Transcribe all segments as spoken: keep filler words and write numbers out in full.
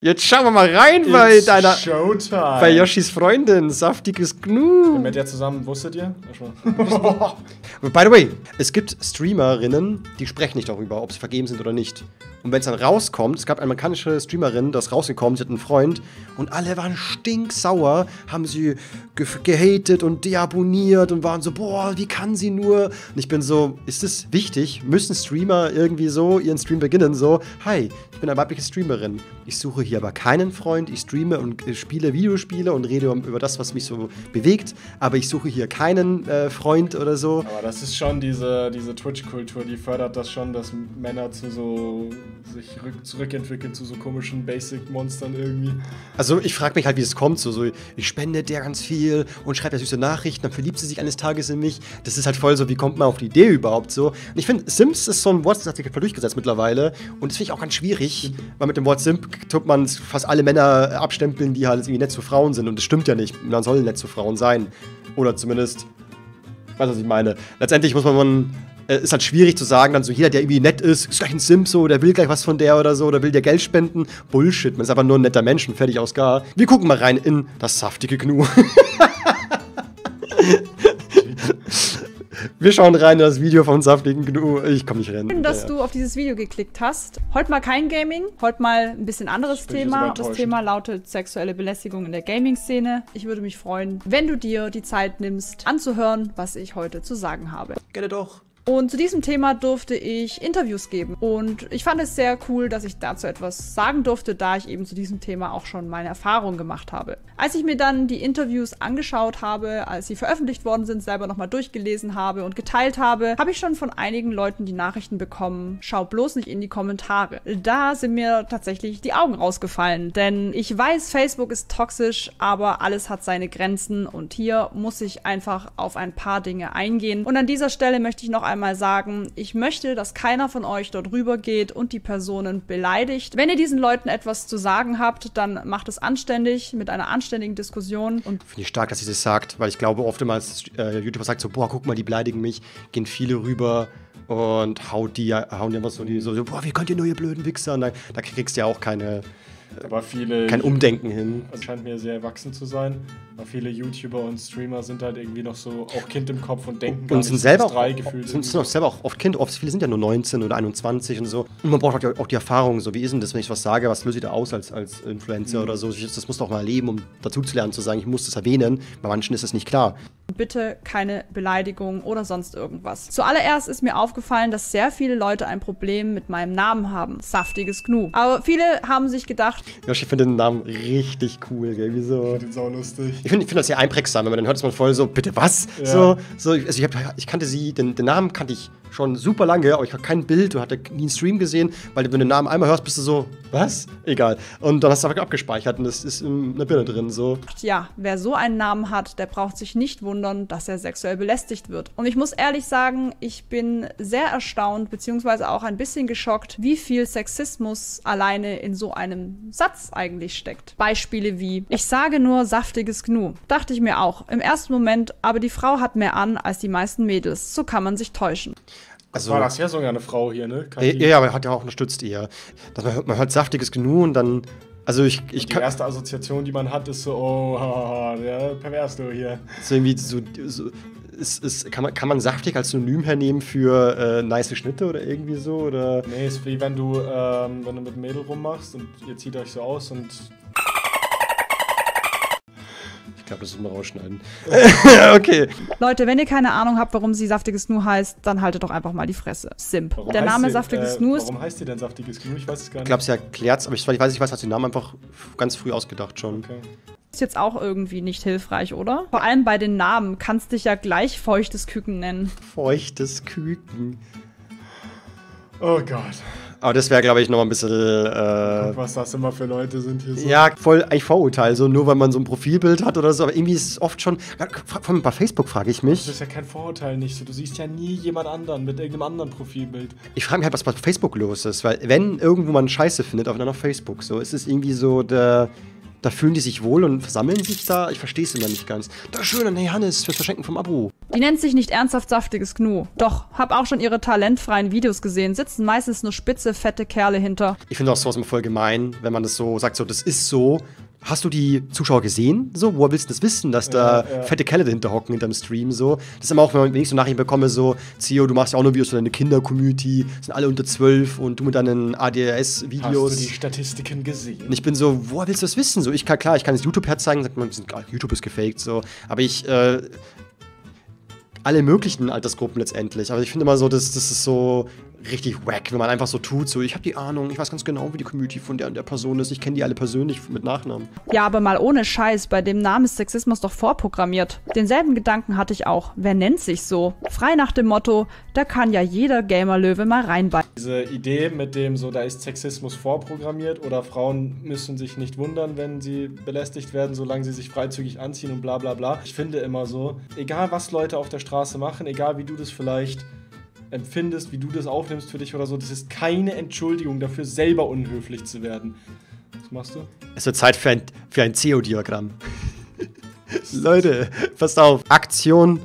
Jetzt schauen wir mal rein bei It's deiner. Showtime. Bei Yoshis Freundin, saftiges Gnu. Mit der zusammen, wusstet ihr? By the way, es gibt Streamerinnen, die sprechen nicht darüber, ob sie vergeben sind oder nicht. Und wenn es dann rauskommt, es gab eine amerikanische Streamerin, das rausgekommen, sie hat einen Freund und alle waren stinksauer, haben sie ge gehatet und deabonniert und waren so, boah, wie kann sie nur? Und ich bin so, ist es wichtig? Müssen Streamer irgendwie so ihren Stream beginnen? So, hi, ich bin eine weibliche Streamerin. Ich suche hier aber keinen Freund, ich streame und äh, spiele Videospiele und rede um, über das, was mich so bewegt, aber ich suche hier keinen äh, Freund oder so. Aber das ist schon diese, diese Twitch-Kultur, die fördert das schon, dass Männer zu so sich rück, zurückentwickeln zu so komischen Basic-Monstern irgendwie. Also ich frage mich halt, wie es kommt, so, so ich spende der ganz viel und schreibe ja süße Nachrichten, dann verliebt sie sich eines Tages in mich. Das ist halt voll so, wie kommt man auf die Idee überhaupt so? Und ich finde, Sims ist so ein Wort, das hat sich voll durchgesetzt mittlerweile und das finde ich auch ganz schwierig, weil mit dem Wort Simp tut man fast alle Männer abstempeln, die halt irgendwie nett zu Frauen sind und das stimmt ja nicht, man soll nett zu Frauen sein. Oder zumindest, weißt du, was ich meine? Letztendlich muss man, man äh, ist halt schwierig zu sagen, dann so jeder, der irgendwie nett ist, ist gleich ein Simp so, der will gleich was von der oder so, oder will dir Geld spenden. Bullshit, man ist einfach nur ein netter Mensch und fertig aus gar. Wir gucken mal rein in das saftige Gnu. Wir schauen rein in das Video vom saftigen Gnu. Ich komm nicht rein. Schön, dass ja. du auf dieses Video geklickt hast. Heute mal kein Gaming, heute mal ein bisschen anderes Thema. Das Thema lautet sexuelle Belästigung in der Gaming-Szene. Ich würde mich freuen, wenn du dir die Zeit nimmst, anzuhören, was ich heute zu sagen habe. Gerne doch. Und zu diesem Thema durfte ich Interviews geben. Und ich fand es sehr cool, dass ich dazu etwas sagen durfte, da ich eben zu diesem Thema auch schon meine Erfahrungen gemacht habe. Als ich mir dann die Interviews angeschaut habe, als sie veröffentlicht worden sind, selber nochmal durchgelesen habe und geteilt habe, habe ich schon von einigen Leuten die Nachrichten bekommen, schau bloß nicht in die Kommentare. Da sind mir tatsächlich die Augen rausgefallen. Denn ich weiß, Facebook ist toxisch, aber alles hat seine Grenzen. Und hier muss ich einfach auf ein paar Dinge eingehen. Und an dieser Stelle möchte ich noch einmal einmal sagen, ich möchte, dass keiner von euch dort rüber geht und die Personen beleidigt. Wenn ihr diesen Leuten etwas zu sagen habt, dann macht es anständig, mit einer anständigen Diskussion. Und finde ich stark, dass sie das sagt, weil ich glaube, oftmals äh, YouTuber sagt so, boah, guck mal, die beleidigen mich, gehen viele rüber und haut die, hauen die einfach so, die so, so, boah, wie könnt ihr nur, ihr blöden Wichser? Und da, da kriegst du ja auch keine, aber viele, kein Umdenken hin. Es scheint mir sehr erwachsen zu sein. Aber viele YouTuber und Streamer sind halt irgendwie noch so auch Kind im Kopf und denken gar und sind nicht, selber drei auch, gefühlt sind, sind auch selber auch oft Kind, oft viele sind ja nur neunzehn oder einundzwanzig und so. Und man braucht halt auch die Erfahrung, so wie ist denn das, wenn ich was sage, was löse ich da aus als, als Influencer mhm. oder so. Das musst du auch mal erleben, um dazu zu lernen, zu sagen, ich muss das erwähnen. Bei manchen ist das nicht klar. Bitte keine Beleidigung oder sonst irgendwas. Zuallererst ist mir aufgefallen, dass sehr viele Leute ein Problem mit meinem Namen haben. Saftiges Gnu. Aber viele haben sich gedacht... Josh, ich finde den Namen richtig cool, gell? Wieso? Ich finde den saulustig. Ich finde ich find das sehr einprägsam, wenn man dann hört, ist man voll so, bitte was? Ja. So, so, also ich, hab, ich kannte sie, den, den Namen kannte ich schon super lange, aber ich habe kein Bild und hatte nie einen Stream gesehen, weil wenn du den Namen einmal hörst, bist du so, was? Egal. Und dann hast du einfach abgespeichert und das ist in der Birne drin, so. Ja, wer so einen Namen hat, der braucht sich nicht wundern, dass er sexuell belästigt wird. Und ich muss ehrlich sagen, ich bin sehr erstaunt, beziehungsweise auch ein bisschen geschockt, wie viel Sexismus alleine in so einem Satz eigentlich steckt. Beispiele wie, ich sage nur saftiges Gnu. Dachte ich mir auch, im ersten Moment, aber die Frau hat mehr an als die meisten Mädels. So kann man sich täuschen. Also, war das ja sogar eine Frau hier, ne? Ja, ja, aber hat ja auch unterstützt eher. Dass man, man hört saftiges Gnu und dann, also ich, ich die kann... Die erste Assoziation, die man hat, ist so, oh, haha, der pervers du hier. So irgendwie so, so ist, ist, kann, man, kann man saftig als Synonym hernehmen für äh, nice Schnitte oder irgendwie so, oder? Nee, ist wie wenn du, ähm, wenn du mit einem Mädel rummachst und ihr zieht euch so aus und... Ich glaube, das muss man rausschneiden. Okay. Leute, wenn ihr keine Ahnung habt, warum sie saftiges Gnu heißt, dann haltet doch einfach mal die Fresse. Simp. Warum der Name die, saftiges äh, Gnu ist... Warum heißt die denn saftiges Gnu? Ich weiß es gar nicht. Ich glaube, sie erklärt aber ich weiß, ich weiß, hat den Namen einfach ganz früh ausgedacht schon. Okay. Ist jetzt auch irgendwie nicht hilfreich, oder? Vor allem bei den Namen. Kannst dich ja gleich feuchtes Küken nennen. Feuchtes Küken. Oh Gott. Aber das wäre, glaube ich, noch mal ein bisschen... Äh, Guck, was das immer für Leute sind hier so. Ja, voll eigentlich Vorurteil, so nur weil man so ein Profilbild hat oder so. Aber irgendwie ist es oft schon... Vor allem bei Facebook frage ich mich... Das ist ja kein Vorurteil nicht so. Du siehst ja nie jemand anderen mit irgendeinem anderen Profilbild. Ich frage mich halt, was bei Facebook los ist. Weil wenn irgendwo man Scheiße findet, auch dann auf Facebook, so ist es irgendwie so der... Da fühlen die sich wohl und versammeln sich da. Ich verstehe es immer nicht ganz. Da schön an Hannes fürs Verschenken vom Abo. Die nennt sich nicht ernsthaft saftiges Gnu. Doch, hab auch schon ihre talentfreien Videos gesehen. Sitzen meistens nur spitze, fette Kerle hinter. Ich finde auch sowas immer voll gemein, wenn man das so sagt, so, das ist so. Hast du die Zuschauer gesehen? So, woher willst du das wissen, dass da ja, ja. fette Kerle dahinter hocken hinterm Stream? So. Das ist immer auch, wenn ich so Nachrichten bekomme, so, Zio, du machst ja auch nur Videos für deine Kinder-Community, sind alle unter zwölf und du mit deinen A D R S-Videos. Hast du die Statistiken gesehen? Und ich bin so, woher willst du das wissen? So, ich kann, klar, ich kann das YouTube-Herz zeigen, sagt man, YouTube ist gefaked, so. Aber ich, äh, alle möglichen Altersgruppen letztendlich. Aber ich finde immer so, das, das ist so richtig wack, wenn man einfach so tut, so, ich habe die Ahnung, ich weiß ganz genau, wie die Community von der und der Person ist, ich kenne die alle persönlich mit Nachnamen. Ja, aber mal ohne Scheiß, bei dem Namen ist Sexismus doch vorprogrammiert. Denselben Gedanken hatte ich auch. Wer nennt sich so? Frei nach dem Motto, da kann ja jeder Gamer-Löwe mal reinbeißen. Diese Idee mit dem so, da ist Sexismus vorprogrammiert oder Frauen müssen sich nicht wundern, wenn sie belästigt werden, solange sie sich freizügig anziehen und bla bla bla. Ich finde immer so, egal was Leute auf der Straße machen, egal wie du das vielleicht empfindest, wie du das aufnimmst für dich oder so, das ist keine Entschuldigung dafür, selber unhöflich zu werden. Was machst du? Es wird Zeit für ein, für ein C E O-Diagramm. Leute, passt auf. Aktion,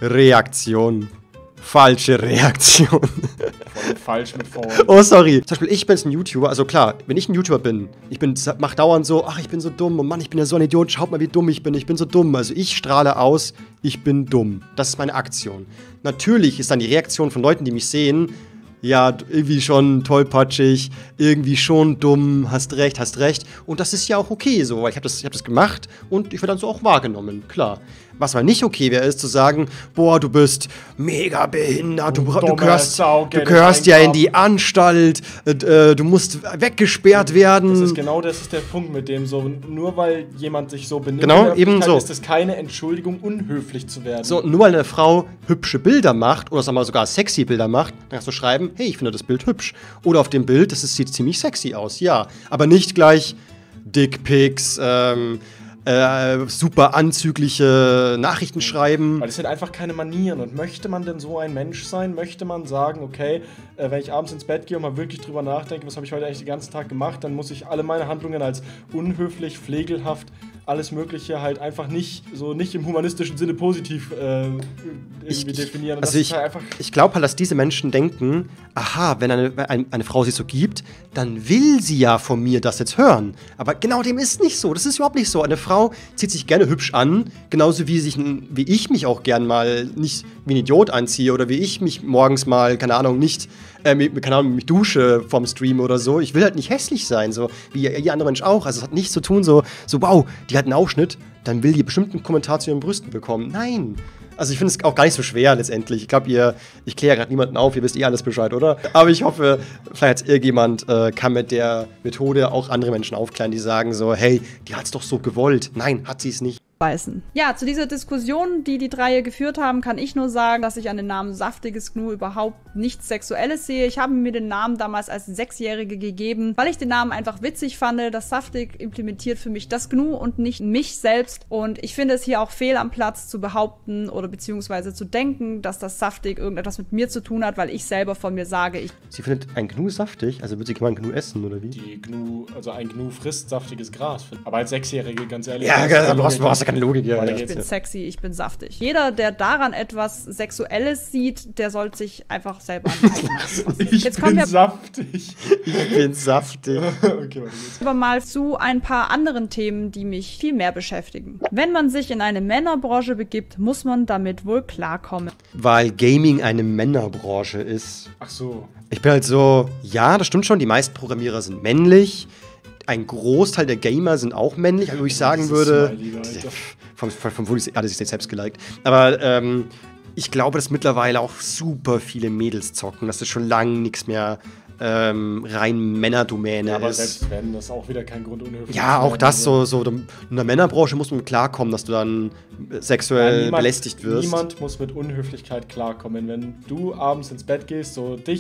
Reaktion. Falsche Reaktion. Voll falsch mit V. Oh, sorry. Zum Beispiel, ich bin jetzt ein YouTuber. Also klar, wenn ich ein YouTuber bin, ich bin, mach dauernd so, ach, ich bin so dumm und Mann, ich bin ja so ein Idiot, schaut mal, wie dumm ich bin, ich bin so dumm. Also ich strahle aus, ich bin dumm. Das ist meine Aktion. Natürlich ist dann die Reaktion von Leuten, die mich sehen, ja, irgendwie schon tollpatschig, irgendwie schon dumm, hast recht, hast recht. Und das ist ja auch okay so, weil ich habe das, ich hab das gemacht und ich werde dann so auch wahrgenommen, klar. Was mal nicht okay wäre, ist zu sagen, boah, du bist mega behindert, du, du gehörst, Sau, du gehörst ja in die Anstalt, äh, du musst weggesperrt werden. Das ist genau das ist der Punkt mit dem so, nur weil jemand sich so benimmt, genau, eben so. ist das keine Entschuldigung, unhöflich zu werden. So, nur weil eine Frau hübsche Bilder macht oder sagen wir mal sogar sexy Bilder macht, dann kannst du schreiben, hey, ich finde das Bild hübsch. Oder auf dem Bild, das ist, sieht ziemlich sexy aus, ja. Aber nicht gleich Dickpics, ähm, Äh, super anzügliche Nachrichten schreiben. Weil das sind einfach keine Manieren. Und möchte man denn so ein Mensch sein? Möchte man sagen, okay, äh, wenn ich abends ins Bett gehe und mal wirklich drüber nachdenke, was habe ich heute eigentlich den ganzen Tag gemacht, dann muss ich alle meine Handlungen als unhöflich, pflegelhaft, alles Mögliche halt einfach nicht, so nicht im humanistischen Sinne positiv äh, irgendwie ich, definieren. Und also das ich, ist halt einfach ich glaube halt, dass diese Menschen denken, aha, wenn eine, eine, eine Frau sich so gibt, dann will sie ja von mir das jetzt hören. Aber genau dem ist nicht so. Das ist überhaupt nicht so. Eine Frau zieht sich gerne hübsch an, genauso wie, sich, wie ich mich auch gern mal nicht wie ein Idiot anziehe oder wie ich mich morgens mal, keine Ahnung, nicht, äh, mit, keine Ahnung, mich dusche vom Stream oder so. Ich will halt nicht hässlich sein, so wie jeder andere Mensch auch. Also es hat nichts zu tun, so, so wow, die hat einen Ausschnitt, dann will die bestimmt einen Kommentar zu ihren Brüsten bekommen. Nein. Also ich finde es auch gar nicht so schwer letztendlich. Ich glaube, ihr, ich kläre gerade niemanden auf, ihr wisst eh alles Bescheid, oder? Aber ich hoffe, vielleicht irgendjemand äh, kann mit der Methode auch andere Menschen aufklären, die sagen so, hey, die hat's doch so gewollt. Nein, hat sie es nicht. Beißen. Ja, zu dieser Diskussion, die die drei geführt haben, kann ich nur sagen, dass ich an den Namen Saftiges Gnu überhaupt nichts Sexuelles sehe. Ich habe mir den Namen damals als Sechsjährige gegeben, weil ich den Namen einfach witzig fand. Das Saftig implementiert für mich das Gnu und nicht mich selbst. Und ich finde es hier auch fehl am Platz zu behaupten oder beziehungsweise zu denken, dass das Saftig irgendetwas mit mir zu tun hat, weil ich selber von mir sage, ich... Sie findet ein Gnu saftig? Also wird sie mal ein Gnu essen, oder wie? die Gnu, also ein Gnu frisst saftiges Gras. Aber als Sechsjährige, ganz ehrlich. Ja, das ist du hast, du hast ja keine Logik. Ja, Ja, Ich bin sexy, ich bin saftig. Jeder, der daran etwas Sexuelles sieht, der sollte sich einfach selber anpassen. Ich Jetzt bin kommen wir saftig. Ich bin saftig. Okay, warte jetzt. aber mal zu ein paar anderen Themen, die mich viel mehr beschäftigen. Wenn man sich in eine Männerbranche begibt, muss man damit wohl klarkommen. Weil Gaming eine Männerbranche ist. Ach so. Ich bin halt so, ja, das stimmt schon, die meisten Programmierer sind männlich. Ein Großteil der Gamer sind auch männlich, aber wo ich sagen Dieses würde, Smiley, Alter. vom, vom, vom Woody hat er sich selbst geliked, aber ähm, ich glaube, dass mittlerweile auch super viele Mädels zocken, dass das schon lange nichts mehr ähm, rein Männerdomäne Ja, aber ist. selbst wenn, das ist auch wieder kein Grund, unhöflich Ja, zu auch sein. das so, so, in der Männerbranche muss man klarkommen, dass du dann sexuell Ja, niemand- belästigt wirst. Niemand muss mit Unhöflichkeit klarkommen. Wenn du abends ins Bett gehst, so dich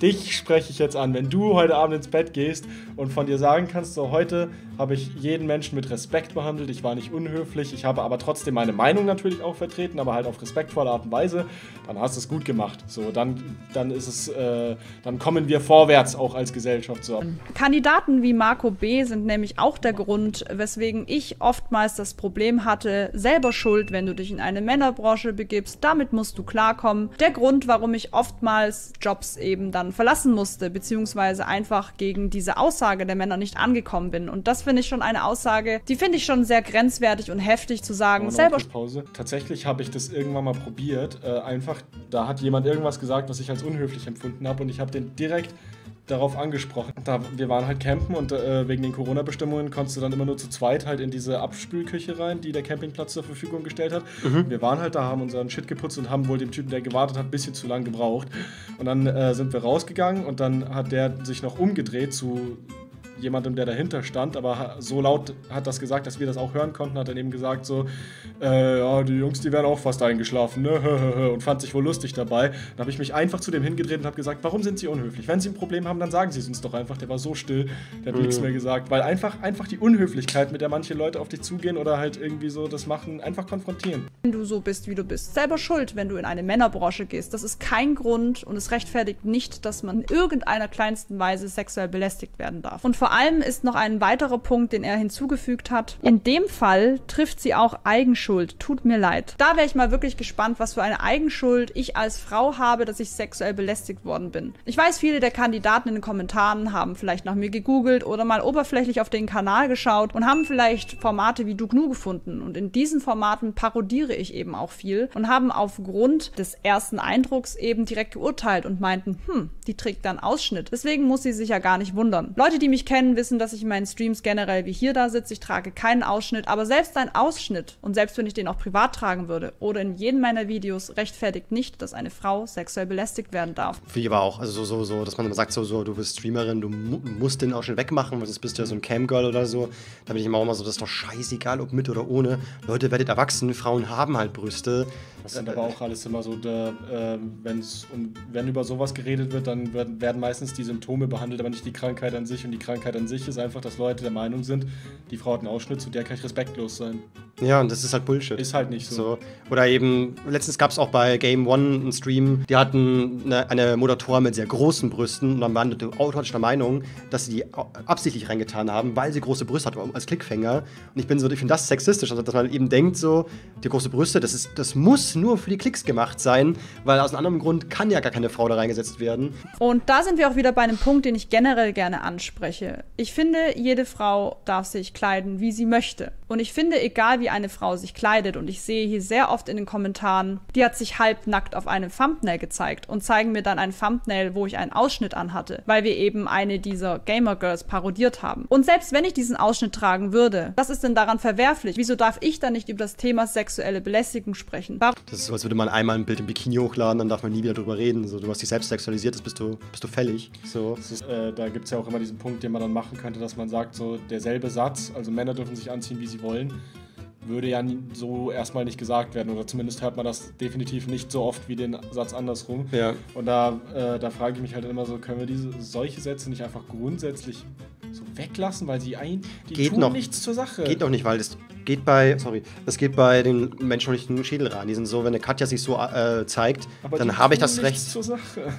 dich spreche ich jetzt an. Wenn du heute Abend ins Bett gehst und von dir sagen kannst, so heute habe ich jeden Menschen mit Respekt behandelt, ich war nicht unhöflich, ich habe aber trotzdem meine Meinung natürlich auch vertreten, aber halt auf respektvolle Art und Weise, dann hast du es gut gemacht. So, dann, dann ist es, äh, dann kommen wir vorwärts auch als Gesellschaft. So. Kandidaten wie Marco B. sind nämlich auch der Grund, weswegen ich oftmals das Problem hatte, selber schuld, wenn du dich in eine Männerbranche begibst, damit musst du klarkommen. Der Grund, warum ich oftmals Jobs eben dann verlassen musste, beziehungsweise einfach gegen diese Aussage der Männer nicht angekommen bin. Und das finde ich schon eine Aussage, die finde ich schon sehr grenzwertig und heftig zu sagen. Oh, selber Pause. Tatsächlich habe ich das irgendwann mal probiert. Äh, einfach, da hat jemand irgendwas gesagt, was ich als unhöflich empfunden habe und ich habe den direkt darauf angesprochen. Da, wir waren halt campen und äh, wegen den Corona-Bestimmungen konntest du dann immer nur zu zweit halt in diese Abspülküche rein, die der Campingplatz zur Verfügung gestellt hat. Mhm. Wir waren halt da, haben unseren Shit geputzt und haben wohl dem Typen, der gewartet hat, ein bisschen zu lang gebraucht. Und dann äh, sind wir rausgegangen und dann hat der sich noch umgedreht zu jemandem, der dahinter stand, aber so laut hat das gesagt, dass wir das auch hören konnten, hat er eben gesagt so, äh, ja, die Jungs, die wären auch fast eingeschlafen, ne, und fand sich wohl lustig dabei. Dann habe ich mich einfach zu dem hingedreht und habe gesagt, warum sind Sie unhöflich? Wenn Sie ein Problem haben, dann sagen Sie es uns doch einfach. Der war so still, der hat mhm. nichts mehr gesagt, weil einfach, einfach die Unhöflichkeit, mit der manche Leute auf dich zugehen oder halt irgendwie so das machen, einfach konfrontieren. Wenn du so bist, wie du bist, selber schuld, wenn du in eine Männerbranche gehst. Das ist kein Grund und es rechtfertigt nicht, dass man in irgendeiner kleinsten Weise sexuell belästigt werden darf. Und vor allem ist noch ein weiterer Punkt, den er hinzugefügt hat. In dem Fall trifft sie auch Eigenschuld. Tut mir leid. Da wäre ich mal wirklich gespannt, was für eine Eigenschuld ich als Frau habe, dass ich sexuell belästigt worden bin. Ich weiß, viele der Kandidaten in den Kommentaren haben vielleicht nach mir gegoogelt oder mal oberflächlich auf den Kanal geschaut und haben vielleicht Formate wie Dugnu gefunden. Und in diesen Formaten parodiere ich eben auch viel und haben aufgrund des ersten Eindrucks eben direkt geurteilt und meinten, hm, die trägt dann Ausschnitt. Deswegen muss sie sich ja gar nicht wundern. Leute, die mich kennen, wissen, dass ich in meinen Streams generell wie hier da sitze. Ich trage keinen Ausschnitt, aber selbst ein Ausschnitt und selbst wenn ich den auch privat tragen würde oder in jedem meiner Videos rechtfertigt nicht, dass eine Frau sexuell belästigt werden darf. Für die war auch, also so, so, so, dass man immer sagt, so, so, du bist Streamerin, du mu musst den Ausschnitt wegmachen, weil sonst bist du ja so ein Camgirl oder so. Da bin ich immer auch immer so, das ist doch scheißegal, ob mit oder ohne. Leute, werdet erwachsen, Frauen haben halt Brüste. Das sind aber auch alles immer so, da, äh, wenn's, und wenn über sowas geredet wird, dann werden, werden meistens die Symptome behandelt, aber nicht die Krankheit an sich. Und die Krankheit an sich ist einfach, dass Leute der Meinung sind, die Frau hat einen Ausschnitt, zu der kann ich respektlos sein. Ja, und das ist halt Bullshit. Ist halt nicht so. so. Oder eben, letztens gab es auch bei Game One einen Stream, die hatten eine, eine Moderatorin mit sehr großen Brüsten und dann waren die automatisch der Meinung, dass sie die absichtlich reingetan haben, weil sie große Brüste hat als Klickfänger. Und ich bin so, ich finde das sexistisch, also dass man eben denkt so, die große Brüste, das ist, das muss nur für die Klicks gemacht sein, weil aus einem anderen Grund kann ja gar keine Frau da reingesetzt werden. Und da sind wir auch wieder bei einem Punkt, den ich generell gerne anspreche. Ich finde, jede Frau darf sich kleiden, wie sie möchte. Und ich finde, egal wie eine Frau sich kleidet, und ich sehe hier sehr oft in den Kommentaren, die hat sich halbnackt auf einem Thumbnail gezeigt und zeigen mir dann ein Thumbnail, wo ich einen Ausschnitt anhatte, weil wir eben eine dieser Gamer-Girls parodiert haben. Und selbst wenn ich diesen Ausschnitt tragen würde, was ist denn daran verwerflich? Wieso darf ich dann nicht über das Thema sexuelle Belästigung sprechen? Warum? Das ist so, als würde man einmal ein Bild im Bikini hochladen, dann darf man nie wieder drüber reden. So, du hast dich selbst sexualisiert, das bist du, bist du fällig. So. Das ist, äh, da gibt es ja auch immer diesen Punkt, den man dann machen könnte, dass man sagt, so derselbe Satz, also Männer dürfen sich anziehen, wie sie wollen, würde ja so erstmal nicht gesagt werden. Oder zumindest hört man das definitiv nicht so oft wie den Satz andersrum. Ja. Und da, äh, da frage ich mich halt immer so, können wir diese solche Sätze nicht einfach grundsätzlich so weglassen, weil sie ein, die geht tun noch, nichts zur Sache. Geht noch nicht, weil das geht bei, sorry, das geht bei den menschlichen Schädelrahn. Die sind so, wenn eine Katja sich so äh, zeigt, aber dann habe ich das nichts Recht. Zur Sache.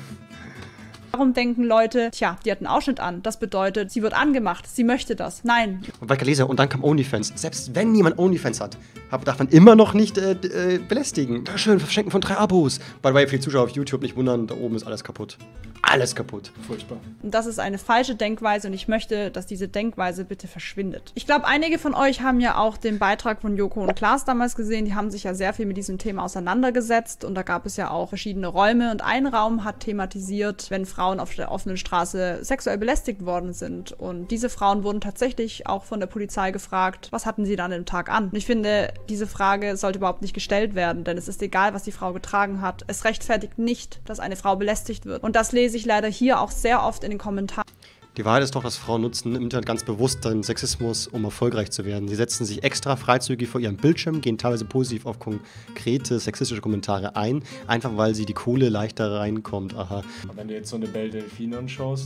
Warum denken Leute, tja, die hat einen Ausschnitt an, das bedeutet, sie wird angemacht, sie möchte das. Nein. Und weiter lese, und dann kam OnlyFans. Selbst wenn jemand OnlyFans hat, darf man immer noch nicht äh, äh, belästigen. Schön, verschenken von drei Abos. By the way, für die Zuschauer auf YouTube nicht wundern, da oben ist alles kaputt. Alles kaputt. Furchtbar. Und das ist eine falsche Denkweise und ich möchte, dass diese Denkweise bitte verschwindet. Ich glaube, einige von euch haben ja auch den Beitrag von Joko und Klaas damals gesehen. Die haben sich ja sehr viel mit diesem Thema auseinandergesetzt und da gab es ja auch verschiedene Räume und ein Raum hat thematisiert, wenn Frauen auf der offenen Straße sexuell belästigt worden sind. Und diese Frauen wurden tatsächlich auch von der Polizei gefragt, was hatten sie dann an dem Tag an? Und ich finde, diese Frage sollte überhaupt nicht gestellt werden, denn es ist egal, was die Frau getragen hat. Es rechtfertigt nicht, dass eine Frau belästigt wird. Und das lese ich leider hier auch sehr oft in den Kommentaren. Die Wahrheit ist doch, dass Frauen nutzen im Internet ganz bewusst den Sexismus, um erfolgreich zu werden. Sie setzen sich extra freizügig vor ihrem Bildschirm, gehen teilweise positiv auf konkrete sexistische Kommentare ein, einfach weil sie die Kohle leichter reinkommt. Aha. Wenn du jetzt so eine Belle Delphine anschaust,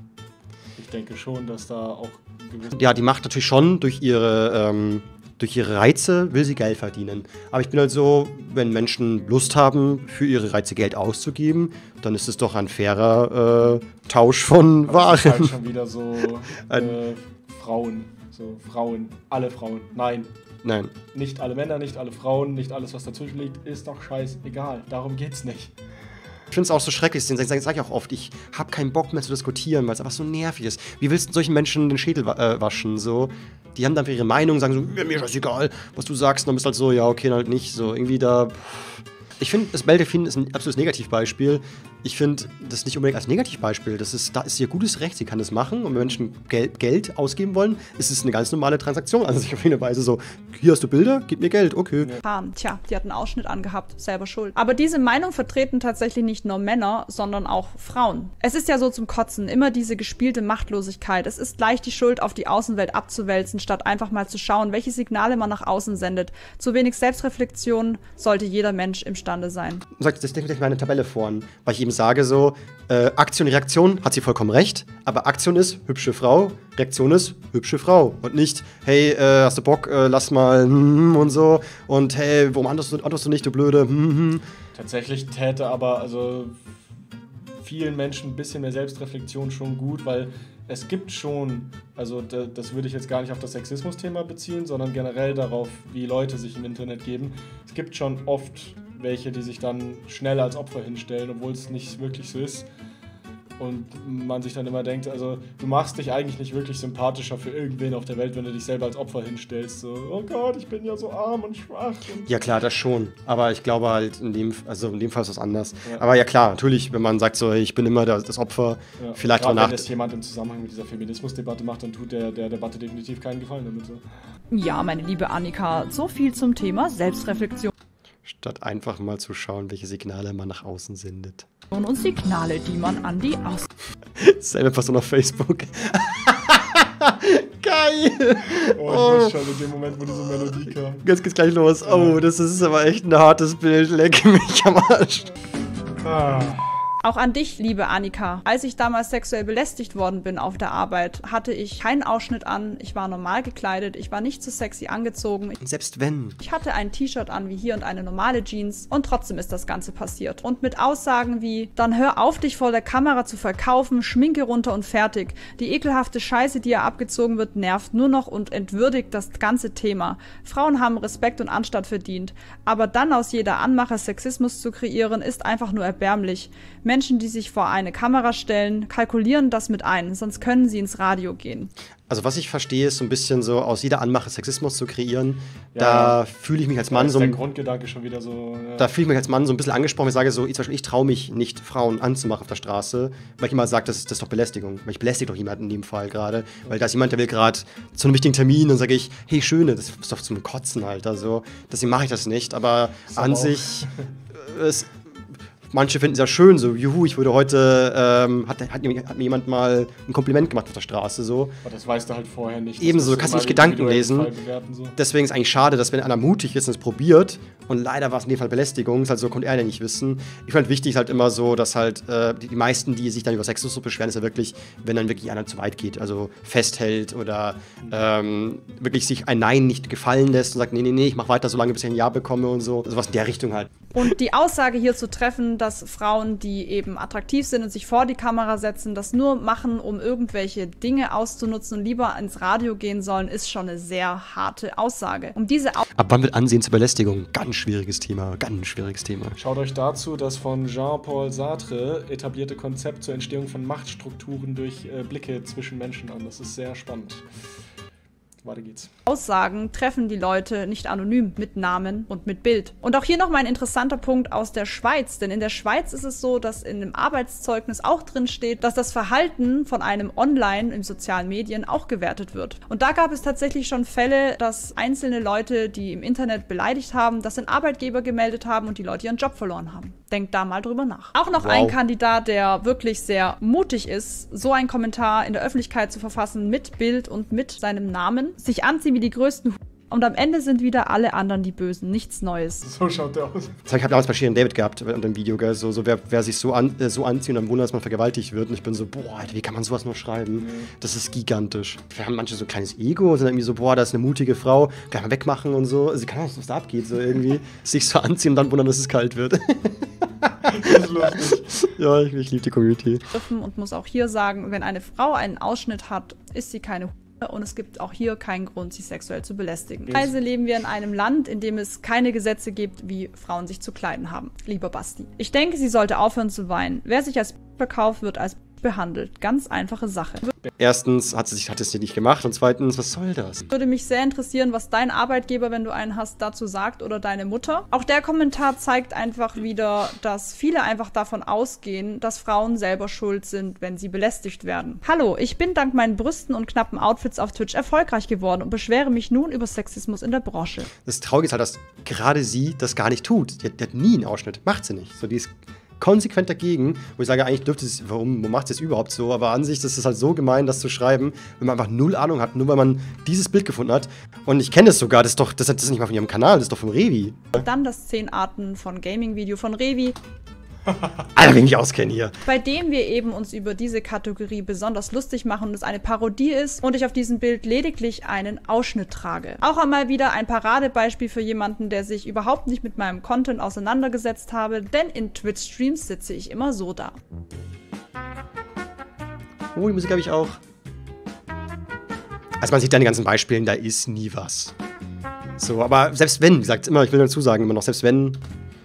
ich denke schon, dass da auch gewisse... Ja, die macht natürlich schon durch ihre, ähm, durch ihre Reize, will sie Geld verdienen. Aber ich bin halt so, wenn Menschen Lust haben, für ihre Reize Geld auszugeben, dann ist es doch ein fairer äh, Tausch von Aber das ist Waren. halt schon wieder so äh, Frauen, so Frauen, alle Frauen, nein. Nein. Nicht alle Männer, nicht alle Frauen, nicht alles, was dazwischen liegt, ist doch scheißegal. Darum geht's nicht. Ich finde es auch so schrecklich, das sage sag ich auch oft, ich habe keinen Bock mehr zu diskutieren, weil es einfach so nervig ist. Wie willst du solchen Menschen den Schädel wa äh, waschen? So? Die haben dann ihre Meinung, sagen so, mir ist das egal, was du sagst, und dann bist du halt so, ja, okay, dann halt nicht. So, irgendwie da. Ich finde, das Belle Delphine ist ein absolutes Negativbeispiel. Ich finde das nicht unbedingt als Negativbeispiel. Das ist, da ist ihr gutes Recht, sie kann das machen. Und wenn Menschen Gel Geld ausgeben wollen, ist es eine ganz normale Transaktion. Also sich auf eine Weise so, hier hast du Bilder, gib mir Geld, okay. Ja. Tja, die hat einen Ausschnitt angehabt, selber schuld. Aber diese Meinung vertreten tatsächlich nicht nur Männer, sondern auch Frauen. Es ist ja so zum Kotzen, immer diese gespielte Machtlosigkeit. Es ist leicht, die Schuld auf die Außenwelt abzuwälzen, statt einfach mal zu schauen, welche Signale man nach außen sendet. Zu wenig Selbstreflexion sollte jeder Mensch imstande sein. Das stelle ich mir eine Tabelle vor, weil ich eben sage so, äh, Aktion, Reaktion, hat sie vollkommen recht, aber Aktion ist hübsche Frau, Reaktion ist hübsche Frau und nicht, hey, äh, hast du Bock, äh, lass mal hm, und so und hey, warum antwortest du, antwortest du nicht, du Blöde, hm, hm. Tatsächlich täte aber also vielen Menschen ein bisschen mehr Selbstreflexion schon gut, weil es gibt schon, also das würde ich jetzt gar nicht auf das Sexismus-Thema beziehen, sondern generell darauf, wie Leute sich im Internet geben. Es gibt schon oft welche, die sich dann schnell als Opfer hinstellen, obwohl es nicht wirklich so ist. Und man sich dann immer denkt, also du machst dich eigentlich nicht wirklich sympathischer für irgendwen auf der Welt, wenn du dich selber als Opfer hinstellst. So, oh Gott, ich bin ja so arm und schwach. Und ja klar, das schon. Aber ich glaube halt, in dem, also in dem Fall ist das anders. Ja. Aber ja klar, natürlich, wenn man sagt so, hey, ich bin immer das, das Opfer, ja, vielleicht gerade danach. wenn das jemand im Zusammenhang mit dieser Feminismusdebatte macht, dann tut der, der Debatte definitiv keinen Gefallen damit. So. Ja, meine liebe Annika, so viel zum Thema Selbstreflexion. Statt einfach mal zu schauen, welche Signale man nach außen sendet. Und Signale, die man an die Außen... Selbe Person auf Facebook. Geil! Oh, ich muss schon in dem Moment, wo diese Melodie kam. Jetzt geht's gleich los. Oh, das ist aber echt ein hartes Bild. Leck mich am Arsch. Ah. Auch an dich, liebe Annika. Als ich damals sexuell belästigt worden bin auf der Arbeit, hatte ich keinen Ausschnitt an, ich war normal gekleidet, ich war nicht zu sexy angezogen. Selbst wenn. Ich hatte ein T-Shirt an wie hier und eine normale Jeans und trotzdem ist das Ganze passiert. Und mit Aussagen wie, dann hör auf, dich vor der Kamera zu verkaufen, Schminke runter und fertig. Die ekelhafte Scheiße, die ihr abgezogen wird, nervt nur noch und entwürdigt das ganze Thema. Frauen haben Respekt und Anstand verdient. Aber dann aus jeder Anmache Sexismus zu kreieren, ist einfach nur erbärmlich. Menschen, die sich vor eine Kamera stellen, kalkulieren das mit ein, sonst können sie ins Radio gehen. Also was ich verstehe, ist so ein bisschen so, aus jeder Anmache Sexismus zu kreieren. Ja, da ja. fühle ich mich als Da Mann ist so... der Grundgedanke schon wieder so... Ja. Da fühle ich mich als Mann so ein bisschen angesprochen. Ich sage so, ich, ich traue mich nicht, Frauen anzumachen auf der Straße, weil ich immer sage, das, das ist doch Belästigung. Weil ich belästige doch jemanden in dem Fall gerade. Weil da ist jemand, der will gerade zu einem wichtigen Termin und sage ich, hey Schöne, das ist doch zum Kotzen, Alter. So. Deswegen mache ich das nicht. Aber ist an aber sich... es, manche finden es ja schön, so, juhu, ich wurde heute, ähm, hat, hat, mir, hat mir jemand mal ein Kompliment gemacht auf der Straße, so. Aber das weißt du halt vorher nicht. Ebenso, du kannst nicht Gedanken lesen. Bewerten, so. Deswegen ist es eigentlich schade, dass wenn einer mutig ist und es probiert, und leider war es in dem Fall Belästigung, ist halt so, konnte er ja nicht wissen. Ich fand wichtig halt immer so, dass halt äh, die, die meisten, die sich dann über Sexismus beschweren, ist ja wirklich, wenn dann wirklich einer zu weit geht, also festhält oder ähm, wirklich sich ein Nein nicht gefallen lässt und sagt, nee, nee, nee, ich mach weiter, solange bis ich ein Ja bekomme und so. Also was in der Richtung halt. Und die Aussage hier zu treffen, dass Frauen, die eben attraktiv sind und sich vor die Kamera setzen, das nur machen, um irgendwelche Dinge auszunutzen und lieber ins Radio gehen sollen, ist schon eine sehr harte Aussage. Um diese Au Ab wann wird Ansehen zur Belästigung? Ganz schwieriges Thema, ganz schwieriges Thema. Schaut euch dazu das von Jean-Paul Sartre etablierte Konzept zur Entstehung von Machtstrukturen durch äh, Blicke zwischen Menschen an. Das ist sehr spannend. Weiter geht's. Aussagen treffen die Leute nicht anonym mit Namen und mit Bild. Und auch hier nochmal ein interessanter Punkt aus der Schweiz, denn in der Schweiz ist es so, dass in dem Arbeitszeugnis auch drin steht, dass das Verhalten von einem online in sozialen Medien auch gewertet wird. Und da gab es tatsächlich schon Fälle, dass einzelne Leute, die im Internet beleidigt haben, das den Arbeitgeber gemeldet haben und die Leute ihren Job verloren haben. Denkt da mal drüber nach. Auch noch wow. ein Kandidat, der wirklich sehr mutig ist, so einen Kommentar in der Öffentlichkeit zu verfassen mit Bild und mit seinem Namen. Sich anziehen wie die größten und am Ende sind wieder alle anderen die Bösen. Nichts Neues. So schaut der aus. Das habe ich damals bei Shirin David gehabt unter dem Video, gell? So, so wer, wer sich so, an, äh, so anzieht und dann wundert, dass man vergewaltigt wird. Und ich bin so, boah, Alter, wie kann man sowas nur schreiben? Mhm. Das ist gigantisch. Wir haben manche so ein kleines Ego, sind irgendwie so, boah, da ist eine mutige Frau, kann man wegmachen und so. Also kann auch, was da abgeht, so irgendwie. Sich so anziehen und dann wundern, dass es kalt wird. Das ist lustig. Ja, ich, ich liebe die Community. Und muss auch hier sagen, wenn eine Frau einen Ausschnitt hat, ist sie keine und es gibt auch hier keinen Grund, sie sexuell zu belästigen. Also leben wir in einem Land, in dem es keine Gesetze gibt, wie Frauen sich zu kleiden haben. Lieber Basti. Ich denke, sie sollte aufhören zu weinen. Wer sich als verkauft, wird als behandelt. Ganz einfache Sache. Erstens hat sie sich, hat es nicht gemacht und zweitens, was soll das? Würde mich sehr interessieren, was dein Arbeitgeber, wenn du einen hast, dazu sagt oder deine Mutter. Auch der Kommentar zeigt einfach wieder, dass viele einfach davon ausgehen, dass Frauen selber schuld sind, wenn sie belästigt werden. Hallo, ich bin dank meinen Brüsten und knappen Outfits auf Twitch erfolgreich geworden und beschwere mich nun über Sexismus in der Branche. Das Traurige ist halt, dass gerade sie das gar nicht tut. Die hat, die hat nie einen Ausschnitt. Macht sie nicht. So, die ist konsequent dagegen, wo ich sage, eigentlich dürfte es, warum, warum macht sie es überhaupt so? Aber an sich ist es halt so gemein, das zu schreiben, wenn man einfach null Ahnung hat, nur weil man dieses Bild gefunden hat. Und ich kenne es sogar, das ist doch, das ist nicht mal von ihrem Kanal, das ist doch vom Revi. Dann das zehn Arten von Gaming-Video von Revi. Alter, wenn ich mich auskenne hier. Bei dem wir eben uns über diese Kategorie besonders lustig machen und es eine Parodie ist und ich auf diesem Bild lediglich einen Ausschnitt trage. Auch einmal wieder ein Paradebeispiel für jemanden, der sich überhaupt nicht mit meinem Content auseinandergesetzt habe, denn in Twitch-Streams sitze ich immer so da. Oh, die Musik habe ich auch. Also man sieht an den ganzen Beispielen, da ist nie was. So, aber selbst wenn, wie gesagt, immer, ich will dazu sagen, immer noch, selbst wenn.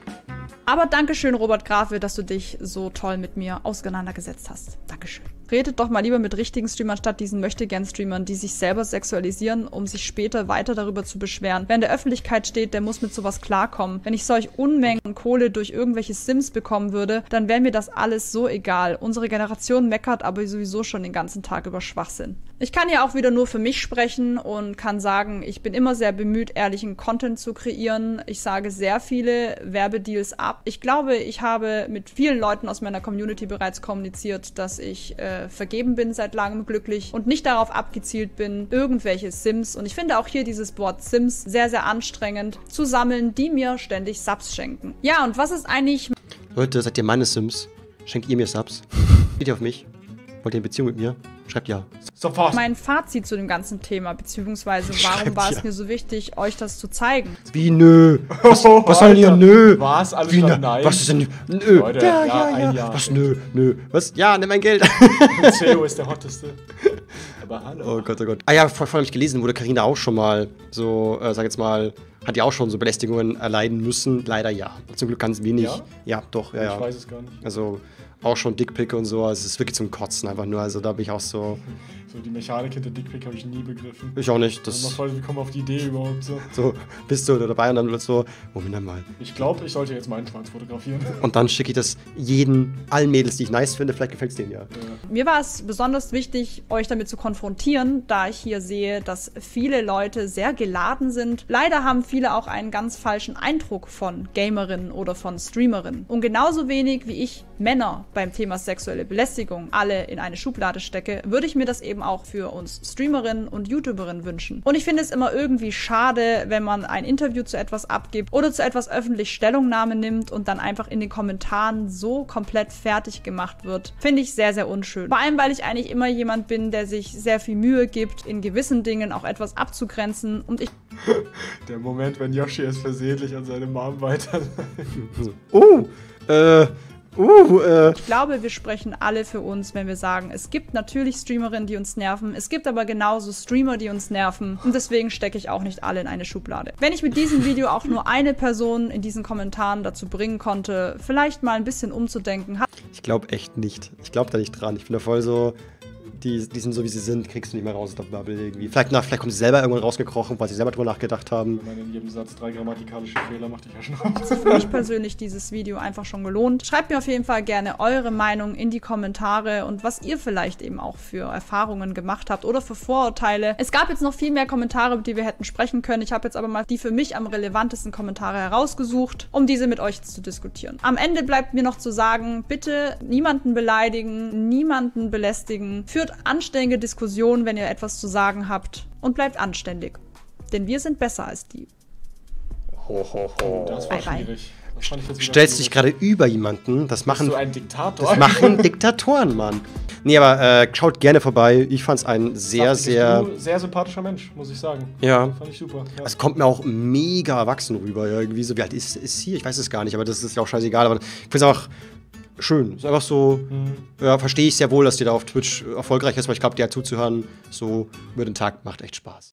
Aber Dankeschön, Robert Grafe, dass du dich so toll mit mir auseinandergesetzt hast. Dankeschön. Redet doch mal lieber mit richtigen Streamern statt diesen Möchtegern-Streamern, die sich selber sexualisieren, um sich später weiter darüber zu beschweren. Wer in der Öffentlichkeit steht, der muss mit sowas klarkommen. Wenn ich solch Unmengen Kohle durch irgendwelche Sims bekommen würde, dann wäre mir das alles so egal. Unsere Generation meckert aber sowieso schon den ganzen Tag über Schwachsinn. Ich kann ja auch wieder nur für mich sprechen und kann sagen, ich bin immer sehr bemüht, ehrlichen Content zu kreieren. Ich sage sehr viele Werbedeals ab. Ich glaube, ich habe mit vielen Leuten aus meiner Community bereits kommuniziert, dass ich äh, vergeben bin, seit langem glücklich und nicht darauf abgezielt bin, irgendwelche Sims, und ich finde auch hier dieses Wort Sims sehr, sehr anstrengend, zu sammeln, die mir ständig Subs schenken. Ja, und was ist eigentlich... Leute, seid ihr meine Sims? Schenkt ihr mir Subs? Geht ihr auf mich? Wollt ihr eine Beziehung mit mir? Schreibt ja. Sofort. Mein Fazit zu dem ganzen Thema, beziehungsweise warum Schreibt war es ja. mir so wichtig, euch das zu zeigen? Wie nö? Was, Oh, was soll hier nö? Was? Alles Wie, klar, nö? nein. Was ist denn nö? Leute, ja, ja, ja, ein ja. Jahr. Was nö? Nö. Was? Ja, nimm mein Geld. C E O ist der hotteste. Aber hallo. Oh Gott, oh Gott. Ah ja, vorhin habe ich gelesen, wurde Carina auch schon mal so, äh, sag jetzt mal, hat die auch schon so Belästigungen erleiden müssen? Leider ja. Zum Glück ganz wenig. Ja? Ja, doch, ja, ja. Ich weiß es gar nicht. Also auch schon Dickpick und so. Also es ist wirklich zum Kotzen einfach nur. Also da bin ich auch so. So die Mechanik hinter Dickpick habe ich nie begriffen. Ich auch nicht. Das Das voll, wie kommen wir auf die Idee überhaupt so? so, bist du dabei und dann wird so, Moment mal. Ich glaube, ich sollte jetzt meinen Schwanz fotografieren. Und dann schicke ich das jeden, allen Mädels, die ich nice finde, vielleicht gefällt es denen ja. Mir war es besonders wichtig, euch damit zu konfrontieren, da ich hier sehe, dass viele Leute sehr geladen sind. Leider haben viele auch einen ganz falschen Eindruck von Gamerinnen oder von Streamerinnen. Und genauso wenig wie ich Männer beim Thema sexuelle Belästigung alle in eine Schublade stecke, würde ich mir das eben auch für uns Streamerinnen und YouTuberinnen wünschen. Und ich finde es immer irgendwie schade, wenn man ein Interview zu etwas abgibt oder zu etwas öffentlich Stellungnahme nimmt und dann einfach in den Kommentaren so komplett fertig gemacht wird. Finde ich sehr, sehr unschön. Vor allem, weil ich eigentlich immer jemand bin, der sich sehr viel Mühe gibt, in gewissen Dingen auch etwas abzugrenzen. Und ich... Der Moment, wenn Yoshi es versehentlich an seine Mom weiter... Oh, äh... Uh, äh. Ich glaube, wir sprechen alle für uns, wenn wir sagen, es gibt natürlich Streamerinnen, die uns nerven, es gibt aber genauso Streamer, die uns nerven, und deswegen stecke ich auch nicht alle in eine Schublade. Wenn ich mit diesem Video auch nur eine Person in diesen Kommentaren dazu bringen konnte, vielleicht mal ein bisschen umzudenken. Ich glaube echt nicht. Ich glaube da nicht dran. Ich bin da voll so... die, die sind so, wie sie sind, kriegst du nicht mehr raus aus der Bubble irgendwie. Vielleicht, na, vielleicht kommen sie selber irgendwann rausgekrochen, weil sie selber drüber nachgedacht haben. Ich meine, in jedem Satz drei grammatikalische Fehler macht dich ja schon aus. Für mich persönlich dieses Video einfach schon gelohnt. Schreibt mir auf jeden Fall gerne eure Meinung in die Kommentare und was ihr vielleicht eben auch für Erfahrungen gemacht habt oder für Vorurteile. Es gab jetzt noch viel mehr Kommentare, über die wir hätten sprechen können. Ich habe jetzt aber mal die für mich am relevantesten Kommentare herausgesucht, um diese mit euch zu diskutieren. Am Ende bleibt mir noch zu sagen, bitte niemanden beleidigen, niemanden belästigen. Führt anständige Diskussionen, wenn ihr etwas zu sagen habt und bleibt anständig. Denn wir sind besser als die. Ho, ho, ho. Das war Bye, bye. schwierig. Das fand ich jetzt wieder Stellst dich schwierig. gerade über jemanden. Das machen, Bist du ein Diktator? das machen Diktatoren, Mann. Nee, aber äh, schaut gerne vorbei. Ich fand's ein sehr, Saftig sehr... ist du, sehr sympathischer Mensch, muss ich sagen. Ja. Fand ich super. Ja. Es kommt mir auch mega erwachsen rüber. Irgendwie so, wie alt ist, ist sie? Ich weiß es gar nicht, aber das ist ja auch scheißegal. Aber ich find's einfach schön. Ist einfach so, Mhm. ja, verstehe ich sehr wohl, dass die da auf Twitch erfolgreich ist, weil ich glaube, der zuzuhören, so über den Tag macht echt Spaß.